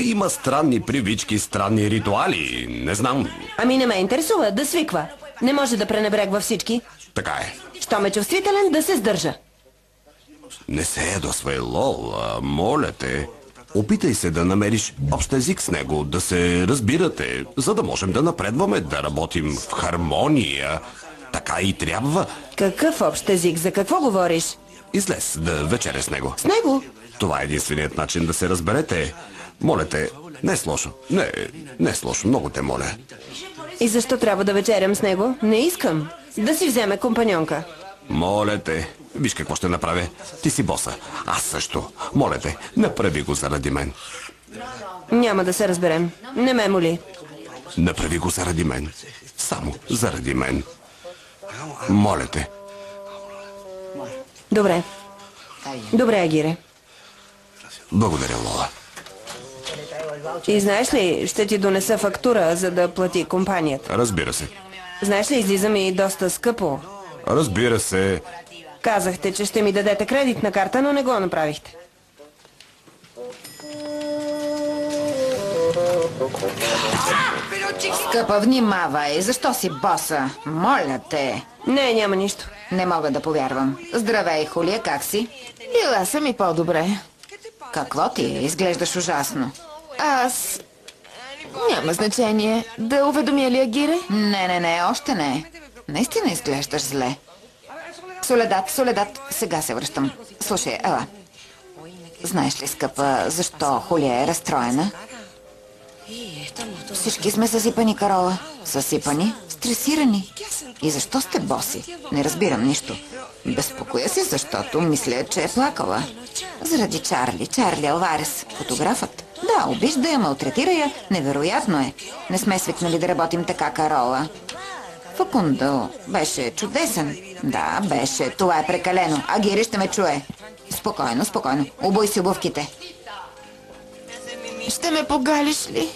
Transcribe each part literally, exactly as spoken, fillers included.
има странни привички, странни ритуали. Не знам. Ами не ме интересува, да свиква. Не може да пренебрегва всички. Така е. Щом е чувствителен, да се сдържа. Не се ядосвай, Лола, моля те. Опитай се да намериш общ език с него, да се разбирате, за да можем да напредваме, да работим в хармония. Така и трябва. Какъв общ език? За какво говориш? Излез да вечеря с него. С него? Това е единственият начин да се разберете. Моля те, не е с лошо. Не, не е с лошо, много те моля. И защо трябва да вечерям с него? Не искам. Да си вземе компаньонка. Моля те, виж какво ще направя. Ти си боса, аз също. Моля те, направи го заради мен. Няма да се разберем. Не ме моли. Направи го заради мен. Само заради мен. Моля те. Добре. Добре, Агире. Благодаря, Лола. И знаеш ли, ще ти донеса фактура, за да плати компанията. Разбира се. Знаеш ли, излиза ми доста скъпо. Разбира се. Казахте, че ще ми дадете кредитна карта, но не го направихте. Скъпа, внимавай. Защо си боса? Моля те. Не, няма нищо. Не мога да повярвам. Здравей, Хулия, как си? Била съм и по-добре. Какво ти? Изглеждаш ужасно. Аз... Няма значение. Да уведомя ли Агире? Не, не, не, още не. Наистина изглеждаш зле. Соледат, Соледат, сега се връщам. Слушай, ела. Знаеш ли, скъпа, защо Хулия е разстроена? Всички сме съсипани, Карола. Съсипани, стресирани. И защо сте боси? Не разбирам нищо. Безпокоя се, защото мисля, че е плакала. Заради Чарли, Чарли Алварес, фотографът. Да, обижда я, малтретира я. Невероятно е. Не сме свикнали да работим така, Карола. Факундо беше чудесен. Да, беше. Това е прекалено. Агири ще ме чуе. Спокойно, спокойно. Обуй си обувките. Ще ме погалиш ли?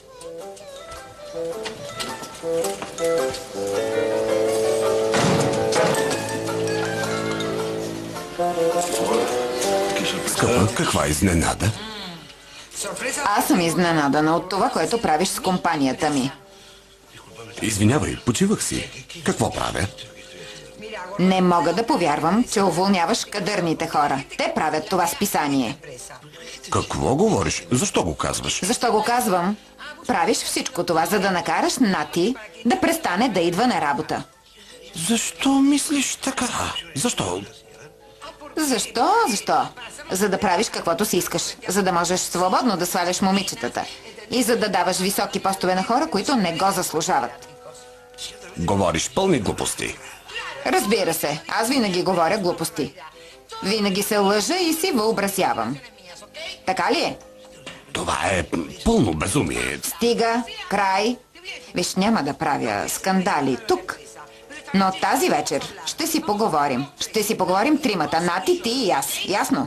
Скъпа, каква изненада? Аз съм изненадана от това, което правиш с компанията ми. Извинявай, почивах си. Какво правя? Не мога да повярвам, че уволняваш кадърните хора. Те правят това списание. Какво говориш? Защо го казваш? Защо го казвам? Правиш всичко това, за да накараш Нати да престане да идва на работа. Защо мислиш така? Защо? Защо? Защо? За да правиш каквото си искаш. За да можеш свободно да сваляш момичетата. И за да даваш високи постове на хора, които не го заслужават. Говориш пълни глупости. Разбира се, аз винаги говоря глупости. Винаги се лъжа и си въобразявам. Така ли е? Това е пълно безумие. Стига, край. Виж, няма да правя скандали тук. Но тази вечер ще си поговорим. Ще си поговорим тримата. Нати, ти и аз. Ясно?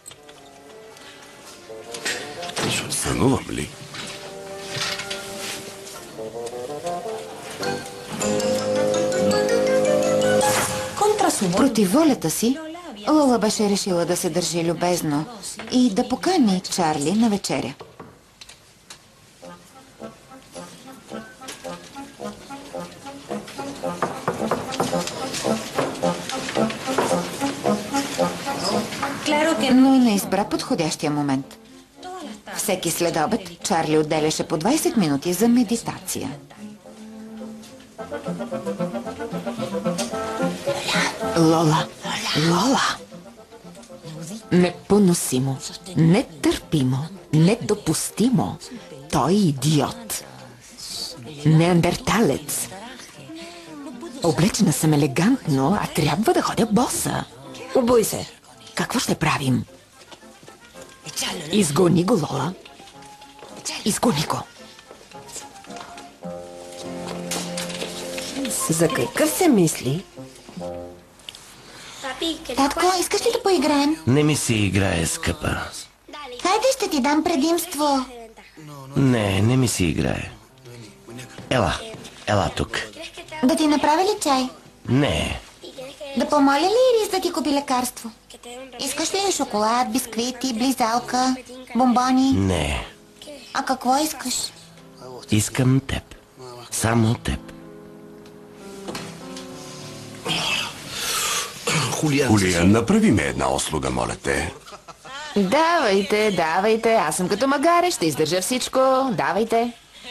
Сънувам ли? Против волята си, Лола беше решила да се държи любезно и да покани Чарли на вечеря. Но не избра подходящия момент. Всеки следобед Чарли отделяше по двайсет минути за медитация. Лола, Лола. Непоносимо, нетърпимо, недопустимо. Той е идиот. Неандерталец. Облечена съм елегантно, а трябва да ходя боса. Обуй се. Какво ще правим? Изгони го, Лола. Изгони го. За какъв се мисли? Татко, искаш ли да поиграем? Не ми се играе, скъпа. Хайде, ще ти дам предимство. Не, не ми се играе. Ела, ела тук. Да ти направя ли чай? Не, Да помоля ли Ирис да ти купи лекарство? Искаш ли шоколад, бисквити, близалка, бомбони? не. А какво искаш? Искам теб. Само теб. Хулия, направи ме една услуга, моля те. Давайте, давайте. Аз съм като магаре, ще издържа всичко. Давайте.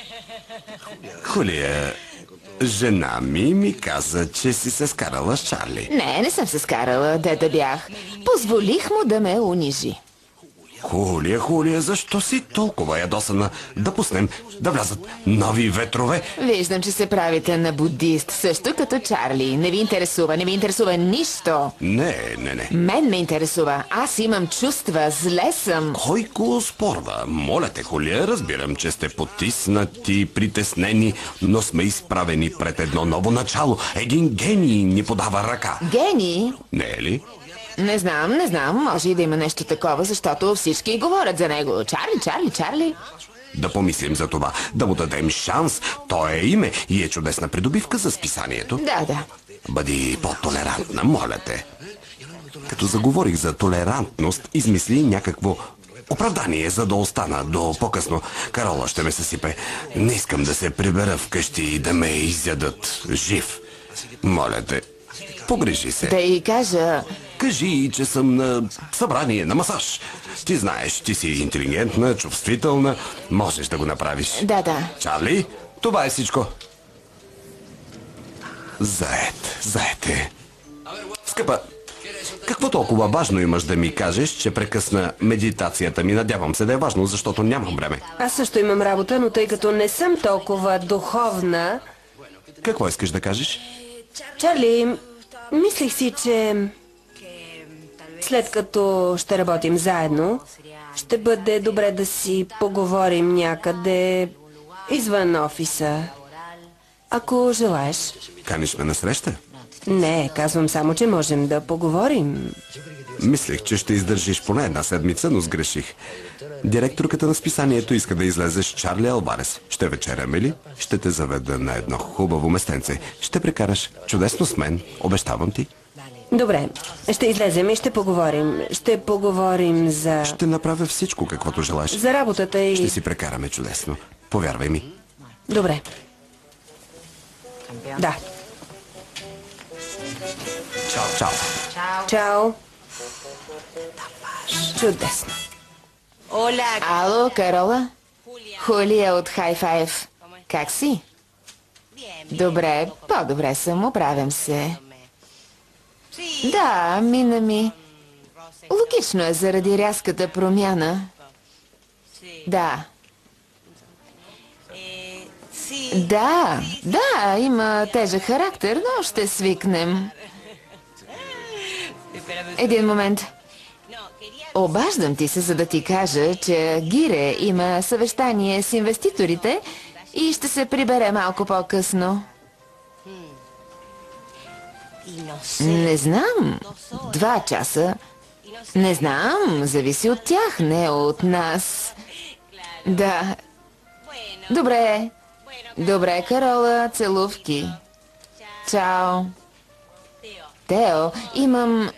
Хулия, жена ми ми каза, че си се скарала с Чарли. Не, не съм се скарала, дета бях. Позволих му да ме унижи. Хулия, Хулия, защо си толкова ядосана? Да пуснем да влязат нови ветрове. Виждам, че се правите на будист, също като Чарли. Не ви интересува, не ви интересува нищо. Не, не, не. Мен ме интересува. Аз имам чувства, зле съм. Кой го спорва? Моля те, Хулия, разбирам, че сте потиснати, притеснени, но сме изправени пред едно ново начало. Един гений ни подава ръка. Гений? Не е ли? Не знам, не знам. Може и да има нещо такова, защото всички говорят за него. Чарли, Чарли, Чарли. Да помислим за това, да му дадем шанс. Той е име и е чудесна придобивка за списанието. Да, да. Бъди по-толерантна, моля те. Като заговорих за толерантност, измисли някакво оправдание, за да остана до по-късно. Карола ще ме съсипе. Не искам да се прибера вкъщи и да ме изядат жив. Моля те, погрижи се. Да и кажа... Кажи, че съм на събрание, на масаж. Ти знаеш, ти си интелигентна, чувствителна. Можеш да го направиш. Да, да. Чарли, това е всичко. Заед, заед е. Скъпа, какво толкова важно имаш да ми кажеш, че прекъсна медитацията ми? Надявам се да е важно, защото нямам време. Аз също имам работа, но тъй като не съм толкова духовна... Какво искаш да кажеш? Чарли, мислих си, че... след като ще работим заедно, ще бъде добре да си поговорим някъде извън офиса. Ако желаеш. Каниш ме на среща? Не, казвам само, че можем да поговорим. Мислех, че ще издържиш поне една седмица, но сгреших. Директорката на списанието иска да излезе с Чарли Алварес. Ще вечеряме ли? Ще те заведа на едно хубаво местенце. Ще прекараш чудесно с мен, обещавам ти. Добре, ще излезем и ще поговорим. Ще поговорим за... Ще направя всичко, каквото желаеш. За работата и... Ще си прекараме чудесно. Повярвай ми. Добре. Да. Чао, чао. Чао. Чудесно. Ало, Карола? Хулия от High Five. Как си? Добре, по-добре съм, оправям се. Да, мина ми. Логично е заради рязката промяна. Да. Да, да, има тежък характер, но ще свикнем. Един момент. Обаждам ти се, за да ти кажа, че Гире има съвещание с инвеститорите и ще се прибере малко по-късно. Не знам. Два часа. Не знам. Зависи от тях, не от нас. Да. Добре. Добре, Карола. Целувки. Чао. Тео, имам...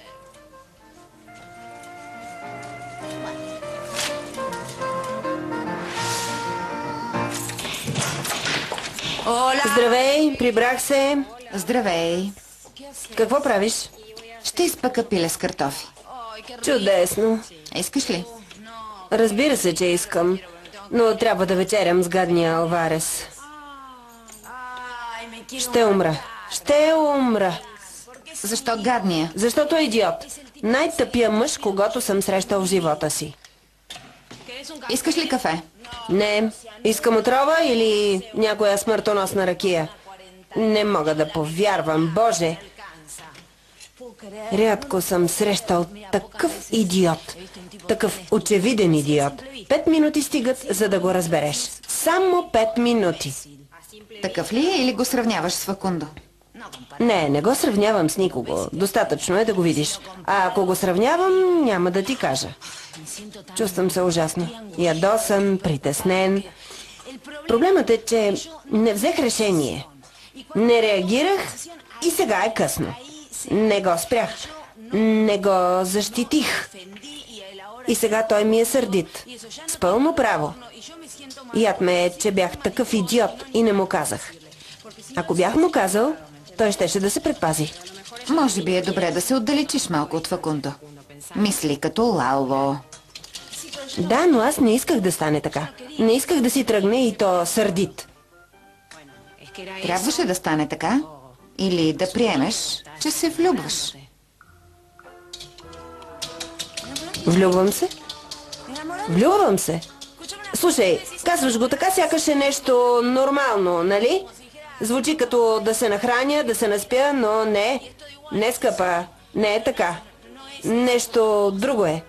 Здравей, прибрах се. Здравей. Какво правиш? Ще изпъка пиле с картофи. Чудесно. Искаш ли? Разбира се, че искам. Но трябва да вечерям с гадния Алварес. Ще умра. Ще умра. Защо гадния? Защото е идиот. Най-тъпия мъж, когато съм срещал в живота си. Искаш ли кафе? Не. Искам отрова или някоя смъртоносна ракия. Не мога да повярвам, Боже. Рядко съм срещал такъв идиот. Такъв очевиден идиот. Пет минути стигат, за да го разбереш. Само пет минути. Такъв ли е или го сравняваш с Факундо? Не, не го сравнявам с никого. Достатъчно е да го видиш. А ако го сравнявам, няма да ти кажа. Чувствам се ужасно. Ядосан, притеснен. Проблемът е, че не взех решение. Не реагирах и сега е късно. Не го спрях. Не го защитих. И сега той ми е сърдит. С пълно право. Яд ме е, че бях такъв идиот и не му казах. Ако бях му казал, той щеше да се предпази. Може би е добре да се отдалечиш малко от Факундо. Мисли като Лало. Да, но аз не исках да стане така. Не исках да си тръгне и то сърдит. Трябваше да стане така? Или да приемеш, че се влюбваш? Влюбвам се? Влюбвам се? Слушай, казваш го така, сякаш е нещо нормално, нали? Звучи като да се нахраня, да се наспя, но не. Не, скъпа. Не е така. Нещо друго е.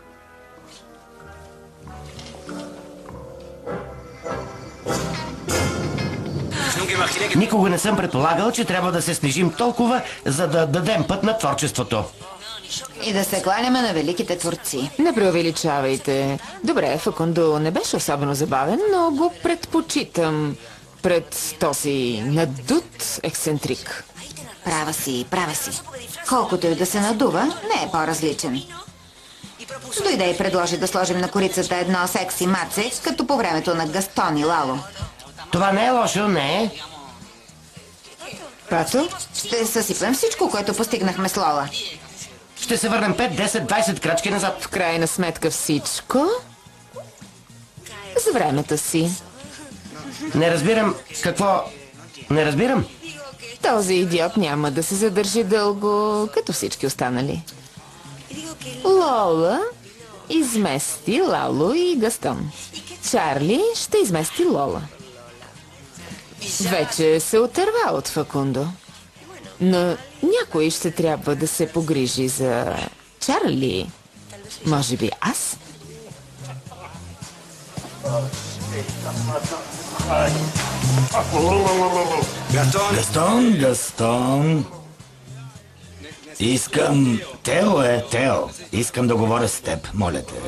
Никога не съм предполагал, че трябва да се снижим толкова, за да дадем път на творчеството. И да се кланяме на великите творци. Не преувеличавайте. Добре, Факундо не беше особено забавен, но го предпочитам пред този надут ексцентрик. Права си, права си. Колкото и да се надува, не е по-различен. Дойде и предложи да сложим на корицата едно секси маце, като по времето на Гастон и Лало. Това не е лошо, не е. Пато, ще съсипем всичко, което постигнахме с Лола. Ще се върнем пет, десет, двайсет крачки назад. В крайна сметка всичко за времето си. Не разбирам какво... Не разбирам. Този идиот няма да се задържи дълго, като всички останали. Лола измести Лало и Гастон. Чарли ще измести Лола. Вече се отърва от Факундо. Но някой ще трябва да се погрижи за Чарли. Може би аз? Гастон, Гастон. Искам... Тео е, Тео. Искам да говоря с теб, моля те.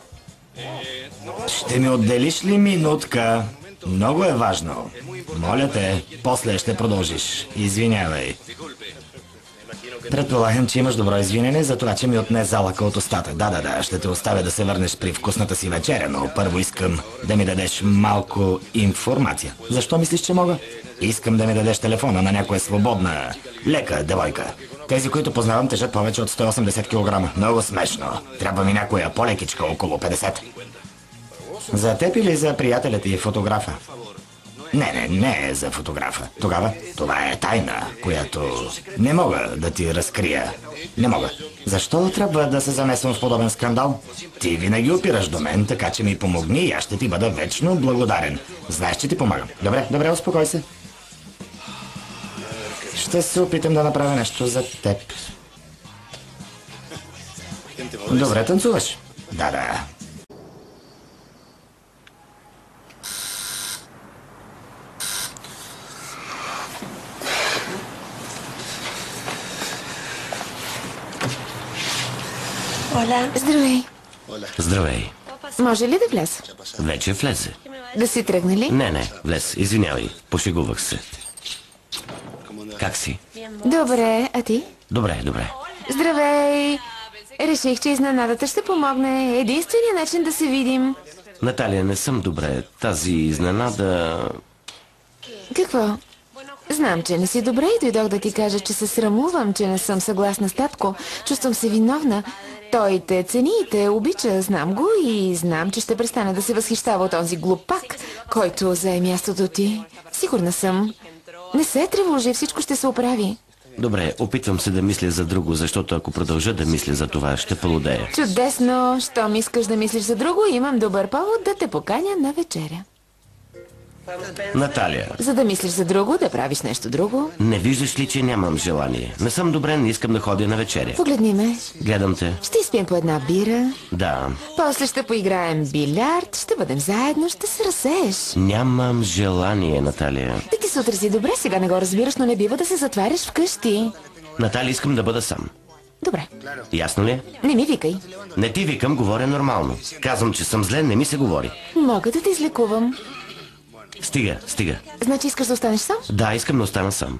Ще ми отделиш ли минутка? Много е важно. Моля те, после ще продължиш. Извинявай. Предполагам, че имаш добро извинение за това, че ми отне залъка от устата. Да, да, да, ще те оставя да се върнеш при вкусната си вечеря, но първо искам да ми дадеш малко информация. Защо мислиш, че мога? Искам да ми дадеш телефона на някоя свободна, лека девойка. Тези, които познавам, тежат повече от сто и осемдесет килограма. Много смешно. Трябва ми някоя по-лекичка, около петдесет. За теб или за приятеля ти фотографа? Не, не, не е за фотографа. Тогава това е тайна, която не мога да ти разкрия. Не мога. Защо трябва да се замесвам в подобен скандал? Ти винаги опираш до мен, така че ми помогни и аз ще ти бъда вечно благодарен. Знаеш, че ти помагам. Добре, добре, успокой се. Ще се опитам да направя нещо за теб. Добре танцуваш? Да, да. Здравей. Здравей. Може ли да вляза? Вече влезе. Да си тръгнали? Не, не, влез. Извинявай. Пошегувах се. Как си? Добре, а ти? Добре, добре. Здравей! Реших, че изненадата ще помогне. Единственият начин да се видим. Наталия, не съм добре. Тази изненада... Какво? Знам, че не си добре и дойдох да ти кажа, че се срамувам, че не съм съгласна с татко. Чувствам се виновна. Той те цени и те обича, знам го и знам, че ще престане да се възхищава от този глупак, който зае мястото ти. Сигурна съм. Не се тревожи, всичко ще се оправи. Добре, опитвам се да мисля за друго, защото ако продължа да мисля за това, ще полудея. Чудесно! Щом искаш да мислиш за друго, имам добър повод да те поканя на вечеря. Наталия, За да мислиш за друго, да правиш нещо друго. не виждаш ли, че нямам желание? Не съм добре, не искам да ходя на вечеря. Погледни ме. Гледам те. Ще изпием по една бира. Да. После ще поиграем билярд, ще бъдем заедно, ще се разсееш. Нямам желание, Наталия. Да ти се отрази добре, сега не го разбираш, но не бива да се затваряш вкъщи. Наталия, искам да бъда сам. Добре. Ясно ли? Не ми викай. Не ти викам, говоря нормално. Казвам, че съм зле, не ми се говори. Мога да те излекувам. Стига, стига. Значи искаш да останеш сам? Да, искам да остана сам.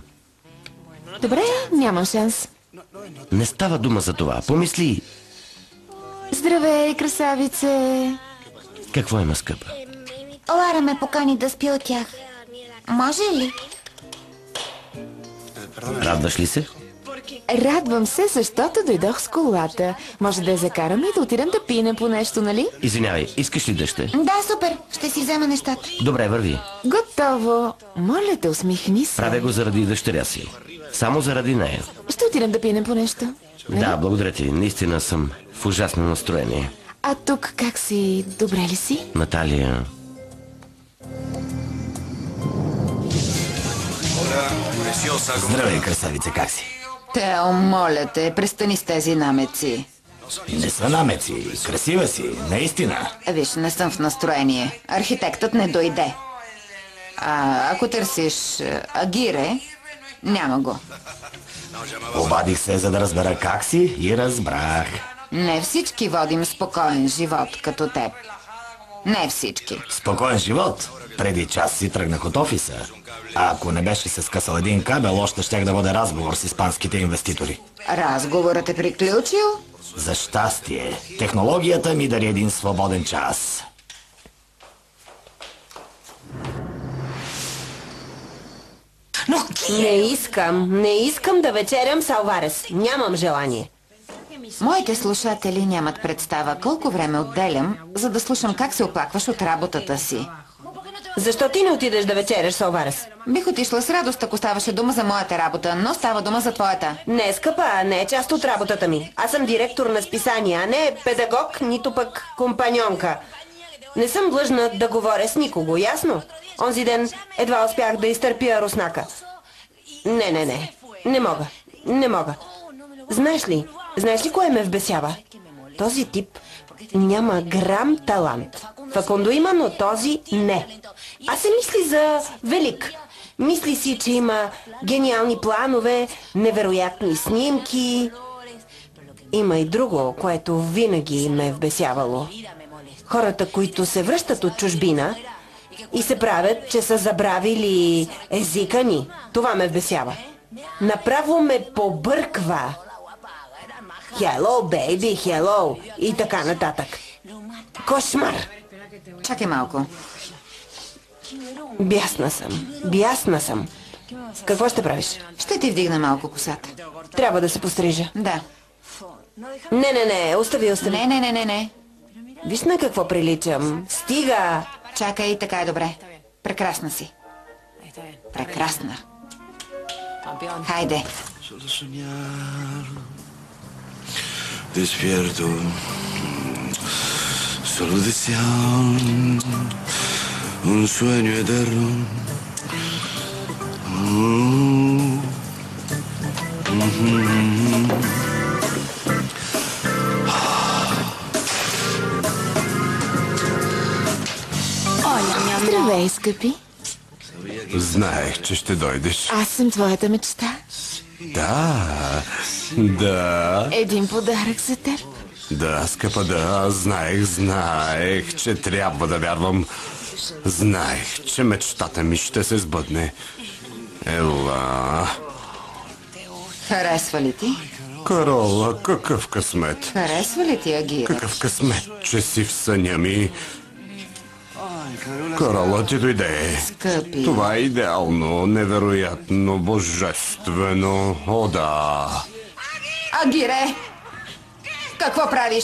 Добре, нямам шанс. Не става дума за това. Помисли. С Здравей, красавице! Какво има, скъпа? Лара ме покани да спи от тях. Може ли? Радваш ли се? Радвам се, защото дойдох с колата. Може да я закараме и да отидем да пинем по нещо, нали? Извинявай, искаш ли дъще? Да, супер. Ще си взема нещата. Добре, върви. Готово. Моля те, усмихни се. Правя го заради дъщеря си. Само заради нея. Ще отидем да пинем по нещо. Нали? Да, благодаря ти. Наистина съм в ужасно настроение. А тук как си? Добре ли си? Наталия... Здравей, красавице, как си? Тео, моля те, престани с тези намеци. Не са намеци. Красива си, наистина. Виж, не съм в настроение. Архитектът не дойде. А ако търсиш а, Агире, няма го. Обадих се, за да разбера как си и разбрах. Не всички водим спокоен живот като теб. Не всички. Спокоен живот. Преди час си тръгнах от офиса. А ако не беше се скъсал един кабел, още щях да водя разговор с испанските инвеститори. Разговорът е приключил? За щастие, технологията ми дари един свободен час. Не искам, не искам да вечерям с Алварес. Нямам желание. Моите слушатели нямат представа колко време отделям, за да слушам как се оплакваш от работата си. Защо ти не отидеш да вечеряш с Алварес? Бих отишла с радост, ако ставаше дума за моята работа, но става дума за твоята. Не, скъпа, не е част от работата ми. Аз съм директор на списание, а не педагог, нито пък компаньонка. Не съм длъжна да говоря с никого, ясно? Онзи ден едва успях да изтърпя руснака. Не, не, не. Не мога. Не мога. Знаеш ли, знаеш ли кое ме вбесява? Този тип няма грам талант. Факундо има, но този не. Аз се мисли за велик. Мисли си, че има гениални планове, невероятни снимки. Има и друго, което винаги ме е вбесявало. Хората, които се връщат от чужбина и се правят, че са забравили езика ни. Това ме вбесява. Направо ме побърква. Hello, baby, hello. И така нататък. Кошмар. Чакай малко. Бясна съм. Бясна съм. Какво ще правиш? Ще ти вдигна малко косата. Трябва да се пострижа. Да. Не, не, не. Остави, остави. Не, не, не, не, не. Виж на какво приличам. Стига. Чакай, така е добре. Прекрасна си. Прекрасна. Хайде. Despierto, solo deseado un sueño eterno. Mm. Mm-hmm. Здравей, скъпи. Знаех, че ще дойдеш. Аз съм твоята мечта. Да, да, Един подарък за теб. да, скъпа, да, знаех, знаех, че трябва да вярвам. Знаех, че мечтата ми ще се сбъдне. Ела... Харесва ли ти? Карола, какъв късмет. Харесва ли ти, Агира? Какъв късмет, че си в съня ми. Карола, ти дойде. Скъпи. Това е идеално, невероятно, божествено. О, да. Агире! Какво правиш?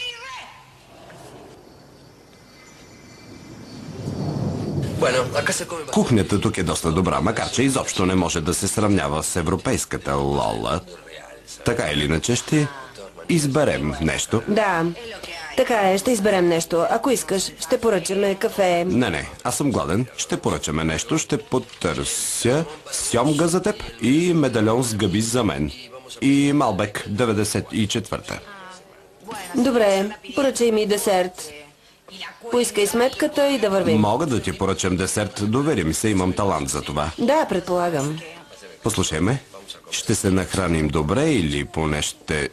Кухнята тук е доста добра, макар че изобщо не може да се сравнява с европейската Лола. Така или иначе ще изберем нещо. Да, така е, ще изберем нещо. Ако искаш, ще поръчаме кафе. Не, не, аз съм гладен. Ще поръчаме нещо, ще потърся сьомга за теб и медальон с гъби за мен. И Малбек деветдесет и четвърта. Добре, поръчай ми десерт. Поискай сметката и да вървим. Мога да ти поръчам десерт, довери ми се, имам талант за това. Да, предполагам. Послушай ме, ще се нахраним добре или поне ще...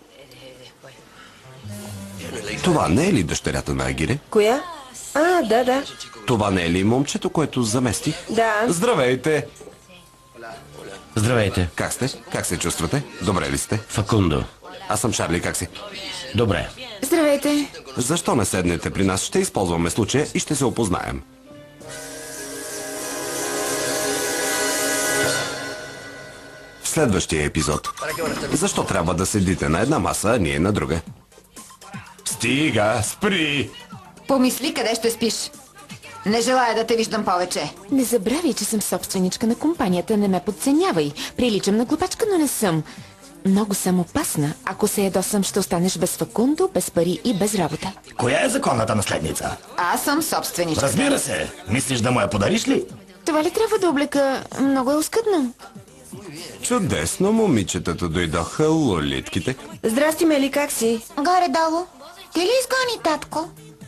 Това не е ли дъщерята на Агире? Коя? А, да, да. Това не е ли момчето, което заместих? Да. Здравейте! Здравейте. Как сте? Как се чувствате? Добре ли сте? Факундо. Аз съм Шарли, как си? Добре. Здравейте. Защо не седнете при нас? Ще използваме случая и ще се опознаем. В следващия епизод. Защо трябва да седите на една маса, а ние на друга? Стига, спри! Помисли къде ще спиш. Не желая да те виждам повече. Не забравяй, че съм собственичка на компанията. Не ме подценявай. Приличам на глупачка, но не съм. Много съм опасна. Ако се ядосам, ще останеш без факундо, без пари и без работа. Коя е законната наследница? Аз съм собственичка. Разбира се. Мислиш да му я подариш ли? Това ли трябва да облека? Много е оскъдно. Чудесно, момичетата дойдоха, лолитките. Здрасти, Мели, как си? Горе-долу. Ти ли изгони, татко?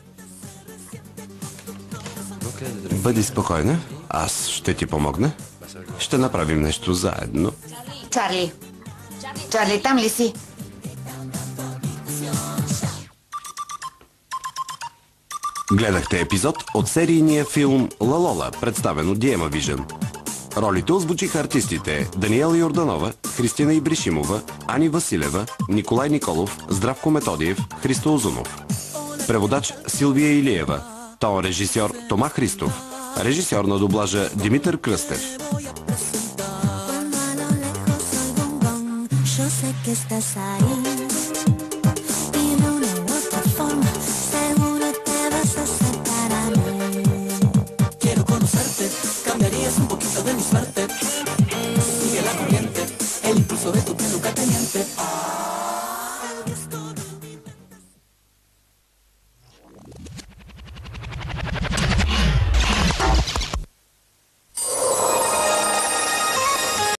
Бъди спокойна, аз ще ти помогна. Ще направим нещо заедно. Чарли. Чарли, там ли си? Гледахте епизод от серийния филм «Лалола», представен от Диема Вижен. Ролите озвучиха артистите Даниела Йорданова, Христина Ибришимова, Ани Василева, Николай Николов, Здравко Методиев, Христо Озунов. Преводач Силвия Илиева. Тон режисьор Тома Христов. Режисьор на дублажа Димитър Кръстев. Yo sé que estás ahí. Dime una u otra forma, seguro te vas a acercar a mí. Quiero conocerte, cambiarías un poquito de mi suerte. Sigue la corriente, el impulso de tu pelo caliente.